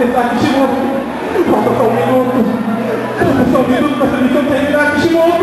tentar, Kishimoto. Falta só um minuto. Falta só um minuto pra essa missão terminar, Kishimoto.